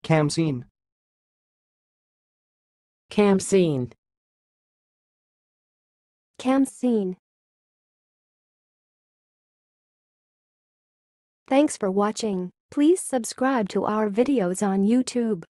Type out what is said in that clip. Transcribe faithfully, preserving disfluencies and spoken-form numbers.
kamseen, kamseen, kamseen. Thanks for watching. Please subscribe to our videos on YouTube.